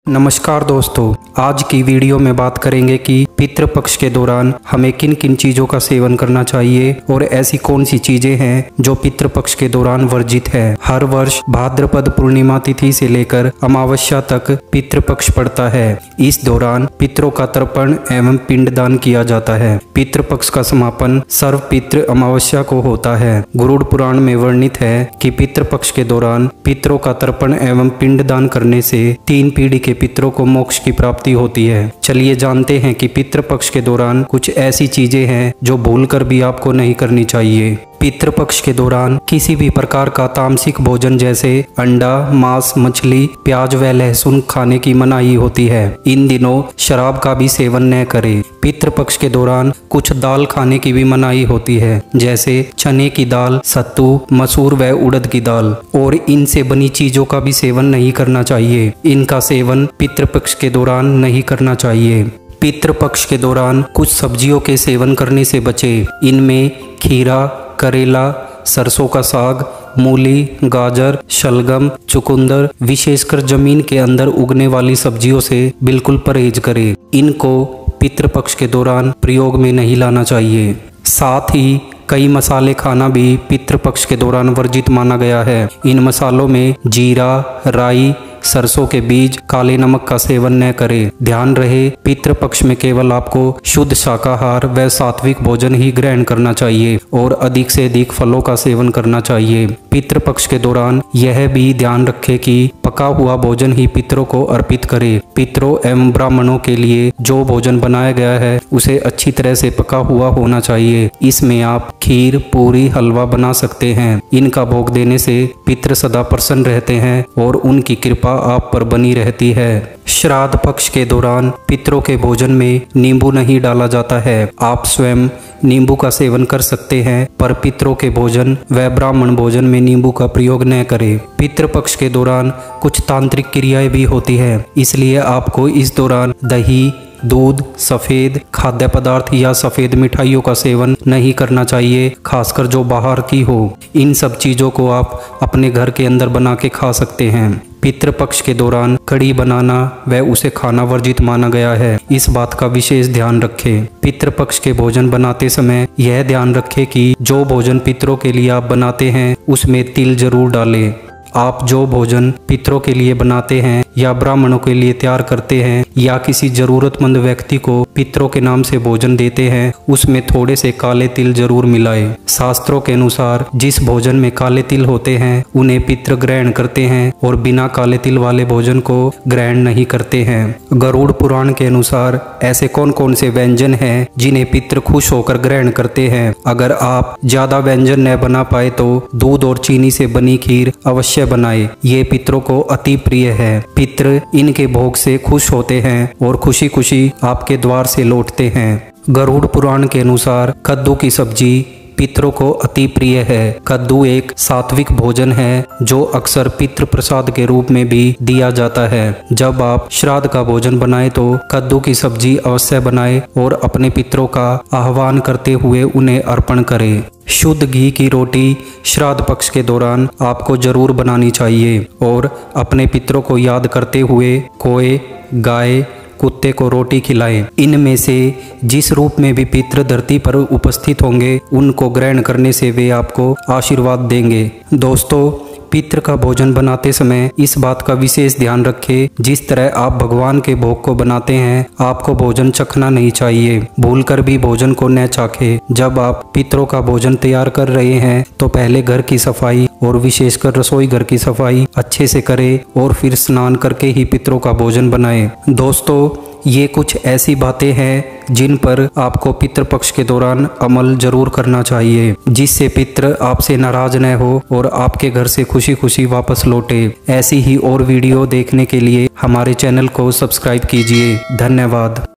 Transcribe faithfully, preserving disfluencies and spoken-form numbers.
नमस्कार दोस्तों, आज की वीडियो में बात करेंगे कि पितृपक्ष के दौरान हमें किन किन चीज़ों का सेवन करना चाहिए और ऐसी कौन सी चीज़ें हैं जो पितृपक्ष के दौरान वर्जित है। हर वर्ष भाद्रपद पूर्णिमा तिथि से लेकर अमावस्या तक पितृपक्ष पड़ता है। इस दौरान पितरों का तर्पण एवं पिंडदान किया जाता है। पितृपक्ष का समापन सर्व पितृ अमावस्या को होता है। गरुड़ पुराण में वर्णित है कि पितृपक्ष के दौरान पितरों का तर्पण एवं पिंडदान करने से तीन पीढ़ी के पितरों को मोक्ष की प्राप्ति होती है। चलिए जानते हैं कि पितृपक्ष के दौरान कुछ ऐसी चीजें हैं जो भूलकर भी आपको नहीं करनी चाहिए। पितृपक्ष के दौरान किसी भी प्रकार का तामसिक भोजन जैसे अंडा, मांस, मछली, प्याज व लहसुन खाने की मनाही होती है। इन दिनों शराब का भी सेवन न करें। पितृपक्ष के दौरान कुछ दाल खाने की भी मनाही होती है, जैसे चने की दाल, सत्तू, मसूर व उड़द की दाल, और इनसे बनी चीजों का भी सेवन नहीं करना चाहिए। इनका सेवन पितृपक्ष के दौरान नहीं करना चाहिए। पितृपक्ष के दौरान कुछ सब्जियों के सेवन करने से बचें। इनमें खीरा, करेला, सरसों का साग, मूली, गाजर, शलगम, चुकंदर, विशेषकर जमीन के अंदर उगने वाली सब्जियों से बिल्कुल परहेज करें। इनको पितृपक्ष के दौरान प्रयोग में नहीं लाना चाहिए। साथ ही कई मसाले खाना भी पितृपक्ष के दौरान वर्जित माना गया है। इन मसालों में जीरा, राई, सरसों के बीज, काले नमक का सेवन न करें। ध्यान रहे, पितृपक्ष में केवल आपको शुद्ध शाकाहार व सात्विक भोजन ही ग्रहण करना चाहिए और अधिक से अधिक फलों का सेवन करना चाहिए। पितृपक्ष के दौरान यह भी ध्यान रखें कि पका हुआ भोजन ही पितरों को अर्पित करें। पितरों एवं ब्राह्मणों के लिए जो भोजन बनाया गया है उसे अच्छी तरह से पका हुआ होना चाहिए। इसमें आप खीर, पूरी, हलवा बना सकते हैं। इनका भोग देने से पितृ सदा प्रसन्न रहते हैं और उनकी कृपा आप पर बनी रहती है। श्राद्ध पक्ष के दौरान पितरों के भोजन में नींबू नहीं डाला जाता है। आप स्वयं नींबू का सेवन कर सकते हैं, पर पितरों के भोजन व ब्राह्मण भोजन में नींबू का प्रयोग न करें। पितृपक्ष के दौरान कुछ तांत्रिक क्रियाएं भी होती है, इसलिए आपको इस दौरान दही, दूध, सफ़ेद खाद्य पदार्थ या सफ़ेद मिठाइयों का सेवन नहीं करना चाहिए, खासकर जो बाहर की हो। इन सब चीज़ों को आप अपने घर के अंदर बना के खा सकते हैं। पितृपक्ष के दौरान कड़ी बनाना व उसे खाना वर्जित माना गया है। इस बात का विशेष ध्यान रखें। पितृपक्ष के भोजन बनाते समय यह ध्यान रखें कि जो भोजन पितरों के लिए आप बनाते हैं उसमें तिल जरूर डालें। आप जो भोजन पितरों के लिए बनाते हैं या ब्राह्मणों के लिए तैयार करते हैं या किसी जरूरतमंद व्यक्ति को पितरों के नाम से भोजन देते हैं, उसमें थोड़े से काले तिल जरूर मिलाएं। शास्त्रों के अनुसार जिस भोजन में काले तिल होते हैं उन्हें पितृ ग्रहण करते हैं और बिना काले तिल वाले भोजन को ग्रहण नहीं करते हैं। गरुड़ पुराण के अनुसार ऐसे कौन कौन से व्यंजन हैं जिन्हें पितृ खुश होकर ग्रहण करते हैं। अगर आप ज्यादा व्यंजन न बना पाए तो दूध और चीनी से बनी खीर अवश्य बनाए। ये पितरों को अति प्रिय है। पितृ इनके भोग से खुश होते हैं और खुशी खुशी आपके द्वार से लौटते हैं। गरुड़ पुराण के अनुसार कद्दू की सब्जी पितरों को अति प्रिय है। कद्दू एक सात्विक भोजन है जो अक्सर पितृ प्रसाद के रूप में भी दिया जाता है। जब आप श्राद्ध का भोजन बनाएं तो कद्दू की सब्जी अवश्य बनाएं और अपने पितरों का आह्वान करते हुए उन्हें अर्पण करें। शुद्ध घी की रोटी श्राद्ध पक्ष के दौरान आपको जरूर बनानी चाहिए और अपने पितरों को याद करते हुए कोए, गाय, कुत्ते को रोटी खिलाएं। इनमें से जिस रूप में भी पितृ धरती पर उपस्थित होंगे उनको ग्रहण करने से वे आपको आशीर्वाद देंगे। दोस्तों, पितृ का भोजन बनाते समय इस बात का विशेष ध्यान रखें, जिस तरह आप भगवान के भोग को बनाते हैं आपको भोजन चखना नहीं चाहिए। भूलकर भी भोजन को न चाखें। जब आप पितरों का भोजन तैयार कर रहे हैं तो पहले घर की सफाई और विशेषकर रसोई घर की सफाई अच्छे से करें और फिर स्नान करके ही पितरों का भोजन बनाएं। दोस्तों, ये कुछ ऐसी बातें हैं जिन पर आपको पितृपक्ष के दौरान अमल जरूर करना चाहिए, जिससे पितृ आपसे नाराज न हो और आपके घर से खुशी खुशी वापस लौटे। ऐसी ही और वीडियो देखने के लिए हमारे चैनल को सब्सक्राइब कीजिए। धन्यवाद।